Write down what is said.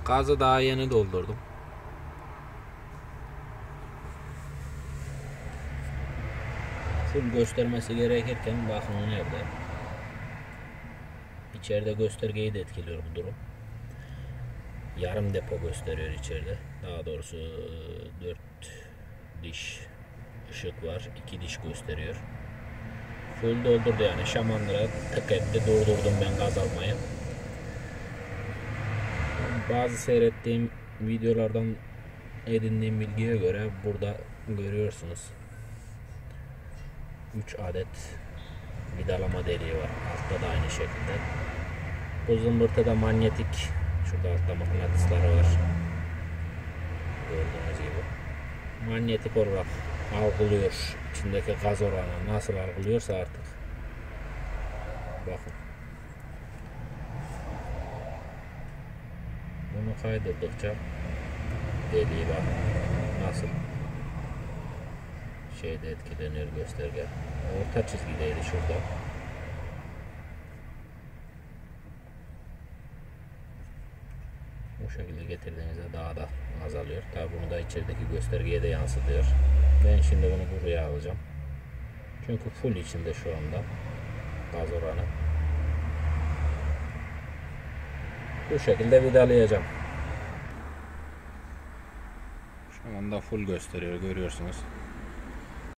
Gazı daha yeni doldurdum. Full göstermesi gerekirken bakın nerede. İçeride göstergeyi de etkiliyor bu durum. Yarım depo gösteriyor içeride. Daha doğrusu 4 diş ışık var. 2 diş gösteriyor. Full doldurdu yani. Şamandıra tık etti. Durdurdum ben gaz almayı. Bazı seyrettiğim videolardan edindiğim bilgiye göre burada görüyorsunuz 3 adet vidalama deliği var. Altta da aynı şekilde. Bu zımbırtıda manyetik, şurada altta mıknatısları var. Gördüğünüz gibi. Manyetik olarak algılıyor. İçindeki gaz oranı nasıl algılıyorsa artık. Bakın. Bunu kaydırdıkça deliği bak nasıl şeyde etkilenir gösterge. Orta çizgideydi şurada. Bu şekilde getirdiğinizde daha da azalıyor. Tabi bunu da içerideki göstergeye de yansıtıyor. Ben şimdi bunu buraya alacağım. Çünkü full içinde şu anda gaz oranı. Bu şekilde vidalayacağım. Şu anda full gösteriyor, görüyorsunuz.